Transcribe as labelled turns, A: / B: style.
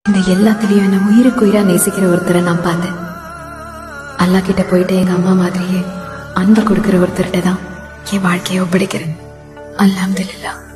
A: இந்த எல்லாத்துலயும் என்ன உயிருக்கு உயிரா நேசிக்கிற ஒருத்தரை நான் பார்த்தேன். அல்லா கிட்ட போயிட்டு எங்க அம்மா மாதிரியே அன்பு கொடுக்கிற ஒருத்தர்கிட்ட தான் என் வாழ்க்கையை ஒப்படைக்கிறேன். அல்ஹம்துலில்லாஹ்.